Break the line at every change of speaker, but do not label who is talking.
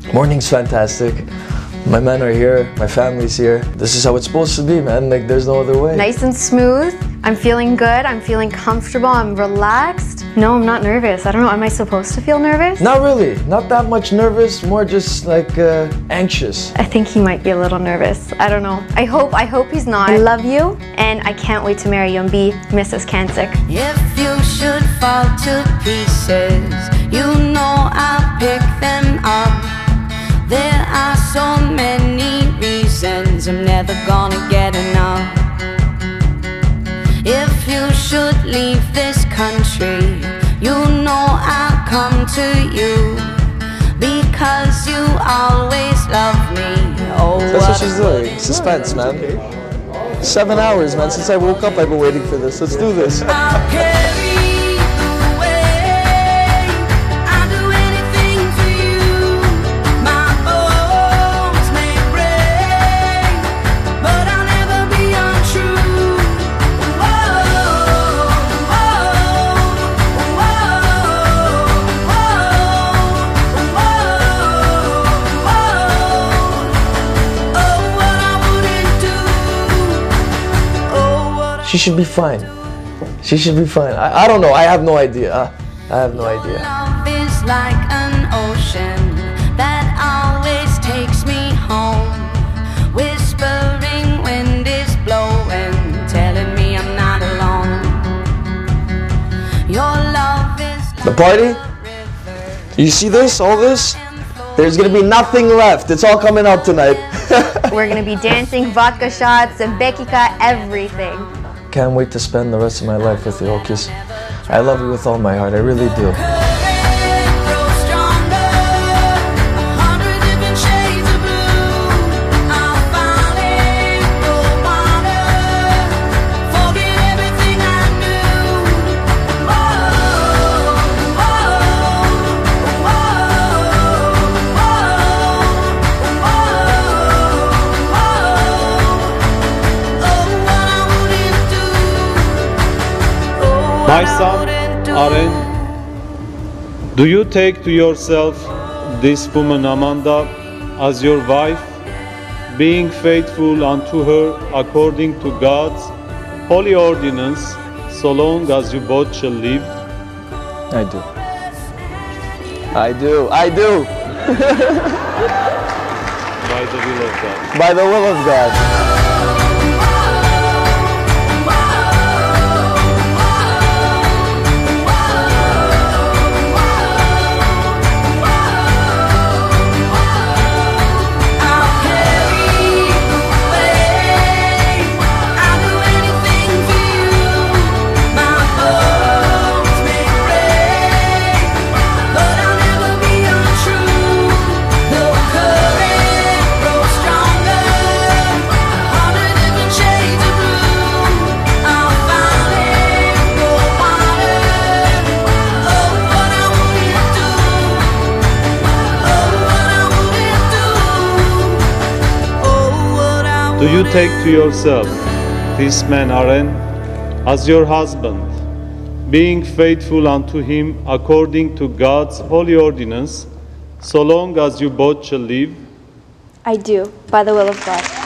Morning's fantastic. My men are here, my family's here. This is how it's supposed to be, man. Like, there's no other way.
Nice and smooth. I'm feeling good. I'm feeling comfortable. I'm relaxed. No, I'm not nervous. I don't know. Am I supposed to feel nervous?
Not really. Not that much nervous. More just like anxious.
I think he might be a little nervous. I don't know. I hope he's not. I love you, and I can't wait to marry you and be Mrs. Kancik.
If you should fall to pieces, you know I'll pick them up. There are so many reasons I'm never gonna get enough. If you should leave this country, you know I'll come to you, because you always love me. Oh,
that's what she's doing. Suspense, man. 7 hours, man. Since I woke up, I've been waiting for this. Let's do this. She should be fine. She should be fine. I don't know. I have no idea. I have no idea.
Love is like an ocean that always takes me home. Whispering wind is blowing, telling me I'm not alone. Your love is like
the party? You see this? All this? There's gonna be nothing left. It's all coming out tonight.
We're gonna be dancing, vodka shots, and bekika, everything.
Can't wait to spend the rest of my life with you, Okis. I love you with all my heart, I really do.
My son, Aren, do you take to yourself this woman Amanda as your wife, being faithful unto her according to God's holy ordinance, so long as you both shall live?
I do. I do. I do.
By the will of God.
By the will of God.
Do you take to yourself this man Aren as your husband, being faithful unto him according to God's holy ordinance, so long as you both shall live?
I do, by the will of God.